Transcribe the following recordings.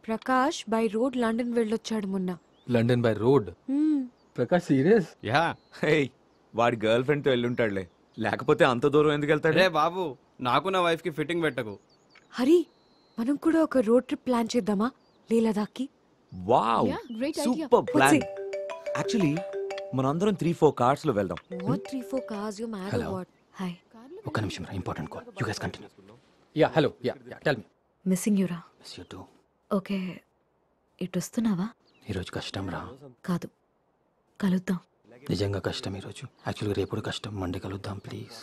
Prakash by road London వెళ్ళొచ్చాడు మొన్న. London by road? Prakash serious? Yeah. Hey, వాడి గర్ల్ ఫ్రెండ్ తో వెళ్ళుంటాడులే, లేకపోతే అంత దూరం ఎందుకు వెళ్తాడు? రే బాబు, నాకు నా వైఫ్ కి ఫిట్టింగ్ పెట్టకు. హరి, మనం కూడా ఒక రోడ్ ట్రిప్ ప్లాన్ చేద్దామా లే లదాఖ్కి? Wow, super plan. యాక్చువల్లీ మనందరం 3-4 కార్స్ లో వెళ్దాం. What 3-4 cars? You mad or what? Hi. ఒక్క నిమిషం రా, important call. You guys continue. Yeah hello, yeah tell me. Missing you రా. Miss you too. ఓకే, ఇటు వస్తున్నావా? ఈరోజు కష్టం రా. కాదు, కలుద్దాం. నిజంగా కష్టం ఈరోజు. యాక్చువల్గా రేపు కష్టం. మండే కలుద్దాం please.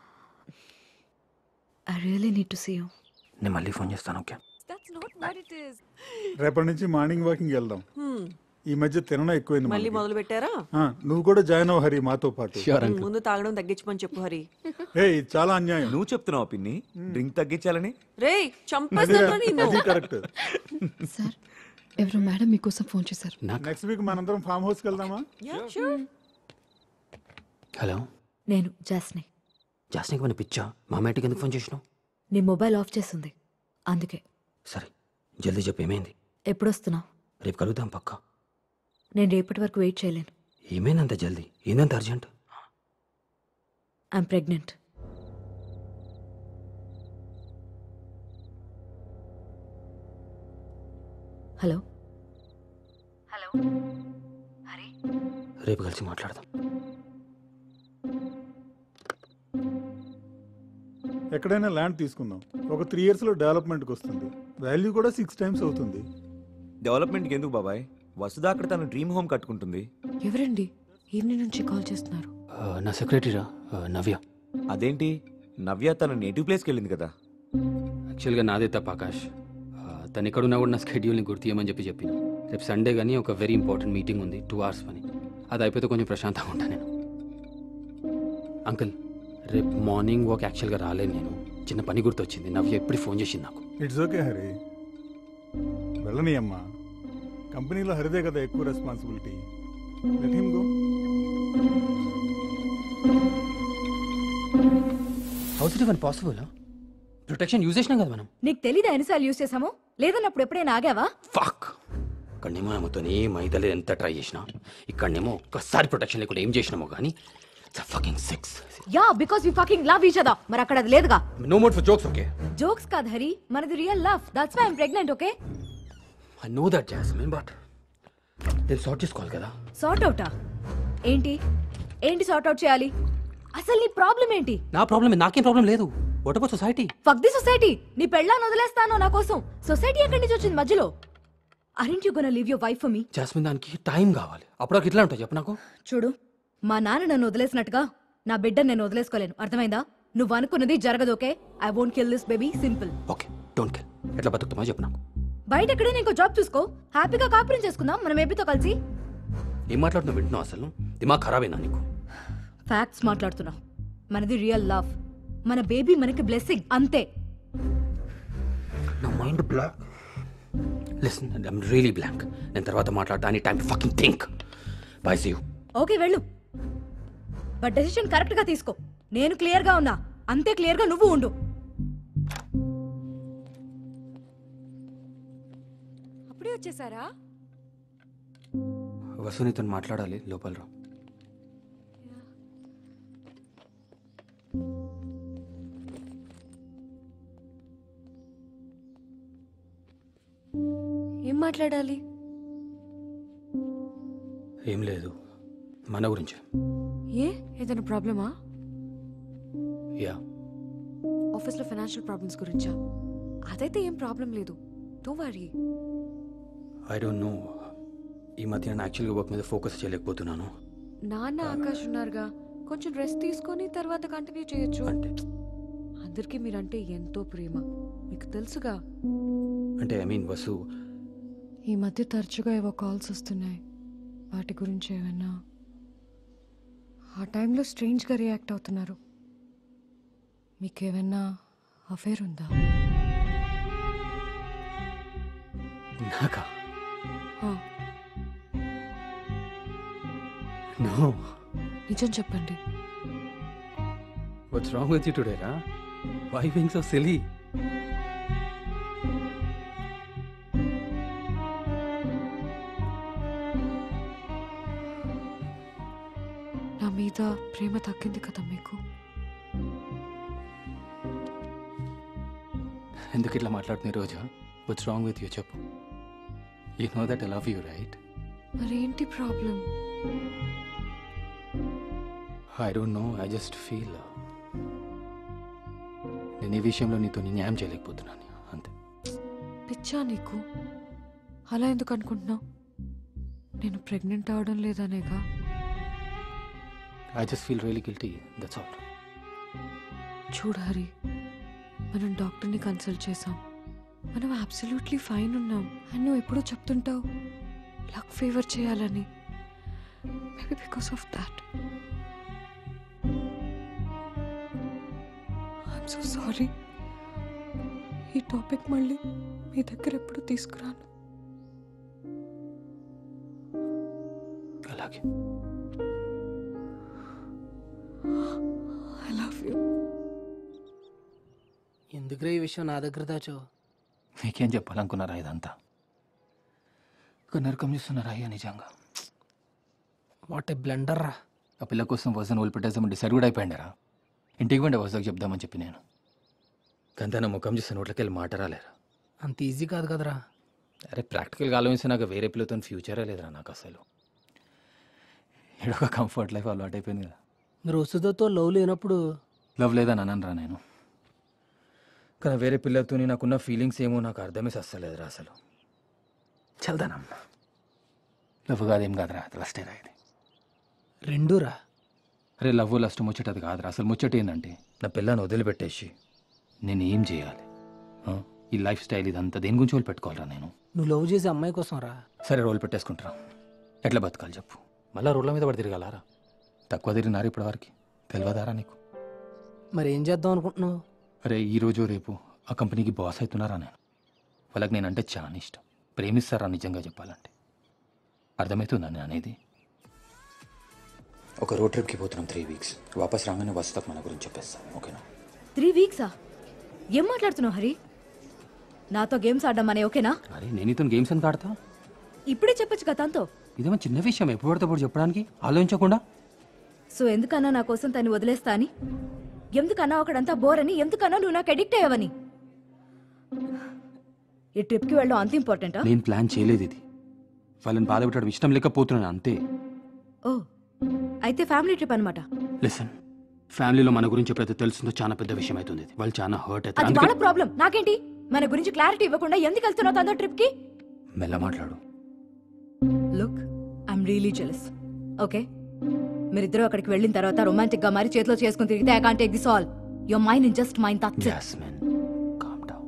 I really need to see you. నేను మళ్ళీ ఫోన్ చేస్తాను. Okay? That's not what it is. రేపటి నుంచి మార్నింగ్ వాకింగ్ వెళ్దాం. ఈ మధ్య తినడం ఎక్కువైంది. మళ్ళీ మొదలు పెట్టారా? నువ్వు కూడా జాయిన్ అవ్వు హరి, మాతో పాటు. ముందు తాగడం తగ్గించమని చెప్పు హరి. ఇది చాలా అన్యాయం. నువ్వు చెప్తున్నావు పిన్ని డ్రింక్ తగ్గించాలని? రేయ్ చంపేస్తాను నిన్ను. కరెక్ట్ సార్, ఎవరో మేడం మీకోసం ఫోన్ చేశారు. నెక్స్ట్ వీక్ మనందరం ఫామ్ హౌస్ కి వెళ్దామా? హలో, నేను జాస్ని. జాస్నికి మన పిచ్చా? మా మేటికి ఎందుకు ఫోన్ చేసినావు? నీ మొబైల్ ఆఫ్ చేసింది, అందుకే. సరే జల్దీ చెప్పు, ఏమైంది? ఎప్పుడొస్తున్నావు? రేపు కలుద్దాం పక్కా. నేను రేపటి వరకు వెయిట్ చేయలేను. ఏమైందంత జల్దీ? ఏందంత urgent? I'm pregnant. Hello hello Hari, రేపు కలిసి మాట్లాడదాం. ఎక్కడైనా ల్యాండ్ తీసుకుందాం. ఒక 3 years లో డెవలప్మెంట్కి వస్తుంది. వాల్యూ కూడా 6 times అవుతుంది. డెవలప్మెంట్కి ఎందుకు బాబాయ్? వసుదా అక్కడ తన డ్రీమ్ హోమ్ కట్టుకుంటుంది. ఎవరండి ఈవినింగ్ నుంచి కాల్ చేస్తున్నారు? నా సెక్రటరీరా, నవ్య. అదేంటి, నవ్య తన నేటివ్ ప్లేస్కి వెళ్ళింది కదా? యాక్చువల్గా నాదే తప్ప ఆకాష్. తను ఎక్కడున్నా కూడా నా స్కెడ్యూల్ని గుర్తియమని చెప్పిన. రేపు సండే కానీ ఒక వెరీ ఇంపార్టెంట్ మీటింగ్ ఉంది, 2 hours పని. అది అయిపోతే కొంచెం ప్రశాంతంగా ఉంటాను నేను. అంకుల్, రేపు మార్నింగ్ వాక్ యాక్చువల్గా రాలేను నేను. చిన్న పని గుర్తొచ్చింది. నవ్య ఎప్పుడు ఫోన్ చేసింది నాకు. ఇట్స్ ఓకే హరి, వెళ్ళని అమ్మా. కంపెనీలో హరిదే కదా ఎక్కువ responsibility. Let him go. How it even possible? Protection use చేసినాం కదా మనం. నీకు తెలీదా ఎన్నిసార్లు యూజ్ చేసాము? లేదన్నప్పుడు ఎప్పుడైనా ఆగావా? ఫక్. ఇక్కడనేమో ఆమెతోనే మైదలే ఎంత ట్రై చేసినా, ఇక్కడనేమో ఒక్కసారి ప్రొటెక్షన్ లేకుండా ఏం చేసినామో కానీ fucking sex. Yeah, because we fucking love each other. మరి అక్కడ అది లేదుగా. No more for jokes, okay? Jokes కాదు హరి, మనది real love. That's why I'm pregnant, okay? I know that, Jasmine, but then sort చేసుకోవాలి కదా. సార్ట్ అవుటా? ఏంటి సార్ట్ అవుట్ చేయాలి? అసలు నీ ప్రాబ్లం ఏంటి? నా ప్రాబ్లం? నాకేం ప్రాబ్లం లేదు. What about society? Fuck the society. నీ పెళ్ళాన్ని వదిలేస్తాను నా కోసం. సొసైటీ ఎక్కడి నుంచి వచ్చింది మధ్యలో? Aren't you gonna leave your wife for me? Jasmine, దానికి టైం కావాలి. అప్పుడు ఇట్లా ఉంటావు చెప్పు నాకు. చూడు, మా నాన్న నన్ను వదిలేసినట్టుగా నా బిడ్డను నేను వదిలేసుకోలేను, అర్థమైందా? నువ్వు అనుకున్నది జరగదు, okay? I won't kill this baby, simple. Okay, don't kill. ఎట్లా బతుకుతామో చెప్పు నాకు. బయట ఎక్కడైనా ఇంకో జాబ్ చూసుకో, హ్యాపీగా కాపురం చేసుకుందాం మనం బేబీతో కలిసి. ఏం మాట్లాడుతున్నావు? వింటున్నావు? అసలు దిమాగ్ ఖరాబ్ అయినా నీకు? ఫ్యాక్ట్స్ మాట్లాడుతున్నా. మనది రియల్ లవ్. మన బేబీ మనకి బ్లెస్సింగ్, అంతే. నా mind blank. Listen, I'm really blank. నేను తర్వాత మాట్లాడడానికి time to fucking think. Bye, see you. Okay, వెళ్ళు. బట్ డెసిషన్ కరెక్ట్ గా తీసుకో. నేను క్లియర్ గా ఉన్నా, అంతే క్లియర్ గా నువ్వు ఉండు. అప్పుడే వచ్చేసారా? వసునితో మాట్లాడాలి, లోపల రా. ఏం మాట్లాడాలి? ఏం లేదు, మన గురించి. ఏదైనా ప్రాబ్లమా? యా, ఆఫీస్లో ఫైనాన్షియల్ ప్రాబ్లమ్స్ గురించా? అదైతే ఏం ప్రాబ్లం లేదు, don't worry. I don't know, ఈ మధ్య నేను యాక్చువల్గా వర్క్ మీద ఫోకస్ చేయలేకపోతున్నాను. నాన్న ఆకాష్ ఉన్నారుగా, కొంచెం రెస్ట్ తీసుకొని తర్వాత కంటిన్యూ చేయొచ్చు. అంటే అందరికీ మీరంటే ఎంతో ప్రేమ, మీకు తెలుసుగా. అంటే ఐ మీన్ వసు, ఈ మధ్య తరచుగా ఏవో కాల్స్ వస్తున్నాయి, వాటి గురించి ఏమైనా? ఆ టైంలో స్ట్రేంజ్గా రియాక్ట్ అవుతున్నారు. మీకేమైనా అఫేర్ ఉందా? నాకా? నో. నిజం చెప్పండి. What's wrong with you today రా? Why being so silly? మీద ప్రేమ తగ్గింది కదా మీకు? ఎందుకు ఇట్లా మాట్లాడుతుంది Roja? What's wrong with you చెప్పు. You know that I love you right? మరేంటి problem? I don't know, I just feel నేను ఈ విషయంలో నీతో న్యాయం చేయలేకపోతున్నాను అంతే. పిచ్చా నీకు? అలా ఎందుకు అనుకుంటున్నావు? నేను ప్రెగ్నెంట్ అవడం లేదనేగా. I just feel really guilty, that's all. చూడు హరి, మనం డాక్టర్ని కన్సల్ట్ చేసాం. మనం అబ్సల్యూట్లీ ఫైన్ ఉన్నాం. అండ్ నువ్వు ఎప్పుడూ చెప్తుంటావు లక్ ఫేవర్ చేయాలని. Maybe because of that. I'm so sorry. ఈ టాపిక్ మళ్ళీ మీ దగ్గర ఎప్పుడు తీసుకురాను. అలాగే. I love you. ఎందుకురా ఈ విషయం నా దగ్గర దాచో? మీకేం చెప్పాలనుకున్నారా ఇదంతా? ఒక నరకం చూస్తున్నారా అయ్యా నిజంగా? వాట్ ఏ బ్లెండర్ రా. ఆ పిల్ల కోసం వర్జన్ వదిలిపెట్టేసామని డిసైడ్ కూడా అయిపోయిండారా? ఇంటికి వెంట వర్జాకి చెప్దామని చెప్పి నేను. కానీ నా ముఖం చూస్తే నోట్లకి వెళ్ళి మాట రాలేరా? అంత ఈజీ కాదు కదరా. అరే ప్రాక్టికల్గా ఆలోచిస్తే నాకు వేరే పిల్లతో ఫ్యూచరే లేదురా నాకు అసలు. ఏడొక కంఫర్ట్ లైఫ్ అలవాటు అయిపోయింది కదా. మీరు వసుదతో లవ్ లేనప్పుడు లవ్ లేదని అనరా నేను. కానీ వేరే పిల్లలతో నాకున్న ఫీలింగ్స్ ఏమో నాకు అర్థమే సస్తలేదురా అసలు. చల్దానమ్మా. లవ్ కాదేం కాదురా, లస్టేరా ఇది. రెండూరా. అరే లవ్ లస్ట్ ముచ్చటది కాదురా. అసలు ముచ్చట ఏంటంటే నా పిల్లని వదిలిపెట్టేసి నేను ఏం చేయాలి? ఈ లైఫ్ స్టైల్ ఇదంతా దేని గురించి రోల్ పెట్టుకోవాలరా నేను? నువ్వు లవ్ చేసే అమ్మాయి కోసం రా. సరే రోల్ పెట్టేసుకుంటారా. ఎట్లా బతకాలి చెప్పు? మళ్ళీ రోడ్ల మీద పడి తిరగాలారా? తక్కువ తిరిగినారు ఇప్పటివరకు, తెలియదారా నీకు? మరి ఏం చేద్దాం అనుకుంటున్నావు? అరే ఈరోజు రేపు ఆ కంపెనీకి బాస్ అవుతున్నారా నేను? వాళ్ళకి నేనంటే చాలా ఇష్టం. ప్రేమిస్తారా నిజంగా చెప్పాలంటే? అర్థమవుతుందా నేను అనేది? ఒక రోడ్ ట్రిప్కి పోతున్నాం 3 weeks. వాపస్ రాగానే వస్తాకు మన గురించి చెప్పేస్తాను, ఓకేనా? 3 weeksా? ఏం మాట్లాడుతున్నావు హరి? నాతో గేమ్స్ ఆడడం అనే ఓకేనా? అరే నేను ఇతను గేమ్స్ అని ఆడతా? ఇప్పుడే చెప్పొచ్చు కదా తనతో. ఇదేమో చిన్న విషయం ఎప్పుడు పడితే అప్పుడు చెప్పడానికి ఆలోచించకుండా. సో ఎందుకన్నా నా కోసం తను వదిలేస్తా అని? ఎందుకన్నా ఒకడంతా బోర్ అని? ఎందుకన్నా నువ్వు నాకు అడిక్ట్ అయ్యావని? ఈ ట్రిప్కి వెళ్ళడం అంత ఇంపార్టెంటా? నేను ప్లాన్ చేయలేదు ఇది. వాళ్ళని బాధ పెట్టడం ఇష్టం లేకపోతున్నాను అంతే. ఓ అయితే ఫ్యామిలీ ట్రిప్ అనమాట. లిసన్, ఫ్యామిలీలో మన గురించి ఎప్పుడైతే తెలుస్తుందో చాలా పెద్ద విషయం అవుతుంది. వాళ్ళు చాలా హర్ట్ అది వాళ్ళ అవుతారు. ప్రాబ్లం, నాకేంటి? మన గురించి క్లారిటీ ఇవ్వకుండా ఎందుకు వెళ్తున్నావు తనతో ట్రిప్ కి? మెల్ల మాట్లాడు. Look, I'm really jealous. Okay, మీరిద్దరూ అక్కడికి వెళ్ళిన తర్వాత రొమాంటిక్ గా మరి చేతిలో చేసుకుని తిరిగితే I can't take this all. Your mind in just mind. That's it. Jasmine, calm down.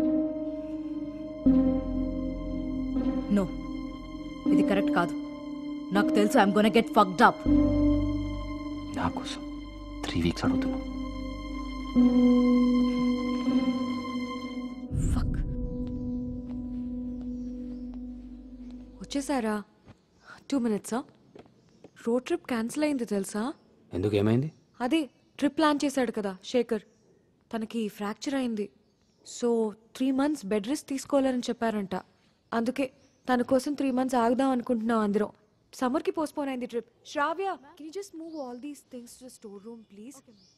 No, ఇది కరెక్ట్ కాదు. నాకు తెలుసు I'm gonna get fucked up. నా కోసం 3 weeks అడుగుతున్నా. ఫక్. వచ్చేసారా? 2 minutes. రోడ్ ట్రిప్ క్యాన్సిల్ అయింది తెలుసా? ఎందుకు, ఏమైంది? అదే ట్రిప్ ప్లాన్ చేశాడు కదా శేఖర్, తనకి ఫ్రాక్చర్ అయింది. సో 3 months బెడ్ రెస్ట్ తీసుకోవాలని చెప్పారంట. అందుకే తన కోసం 3 months ఆగుదాం అనుకుంటున్నాం అందరం. సమ్మర్కి పోస్ట్పోన్ అయింది trip. Sravya, can you just move all these things to the store room please?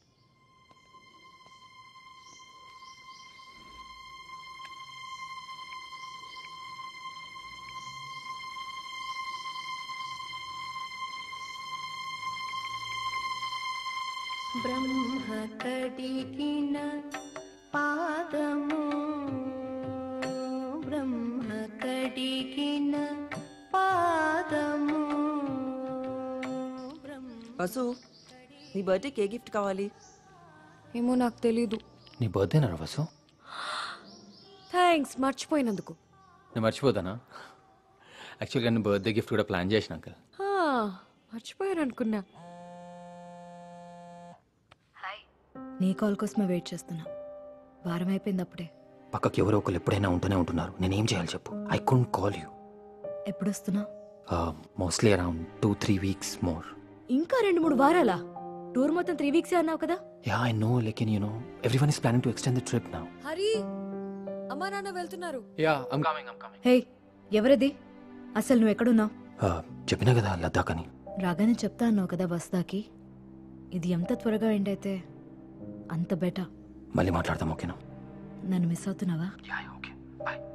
Brahma కడిగిన పాదము, బ్రహ్మ కడిగిన పాదము. వసు, నీ బర్త్డేకి ఏ గిఫ్ట్ కావాలి? ఏమో నాకు తెలీదు. నీ బర్త్డేనా వసు? థ్యాంక్స్ మర్చిపోయినందుకు. నేను మర్చిపోతానా? యాక్చువల్గా నేను బర్త్డే గిఫ్ట్ కూడా ప్లాన్ చేసిన అంకల్. మర్చిపోయారనుకున్నా. నీ కాల్ కోసమే వెయిట్ చేస్తున్నా. వారం అయిపోయింది అప్పుడే. పక్కకి ఎవరో ఒకరు ఎప్పుడైనా ఉంటూనే ఉంటున్నారు. నేనేం చేయాలి చెప్పు? I couldn't call you. ఎప్పుడు వస్తున్నా? Mostly around 2-3 weeks more. ఇంకా 2-3 వారాలా? టూర్ మొత్తం 3 weeks అన్నావు కదా? యా ఐ నో, లేకిన్ you know everyone is planning to extend the trip now. Hari, అమ్మా నాన్న వెళ్తున్నారు. Yeah I'm coming. హే, ఎవరిది? అసలు నువ్వు ఎక్కడున్నావు? చెప్పినా కదా లద్దాఖ్ అని. రాగానే చెప్తా అన్నావు కదా వస్తాకి. ఇది ఎంత త్వరగా ఎండ్ అయితే అంత బెటర్. మళ్ళీ మాట్లాడదాం, ఓకేనా? నన్ను మిస్ అవుతున్నావా? Okay bye.